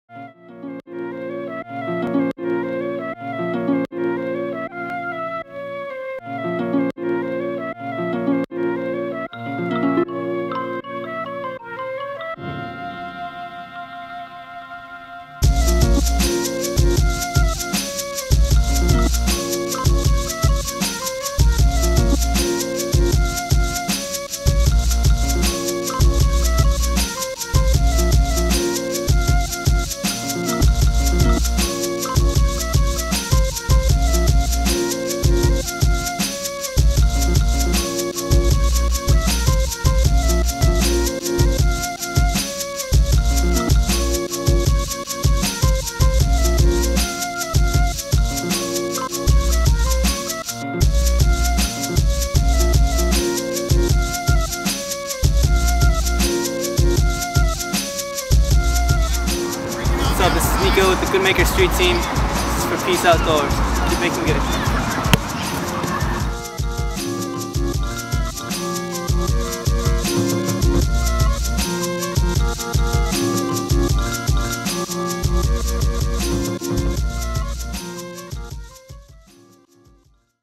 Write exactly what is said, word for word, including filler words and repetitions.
What's up, this is Nico with the Goodmaker Street Team. This is for Peace Outdoors. Keep making good.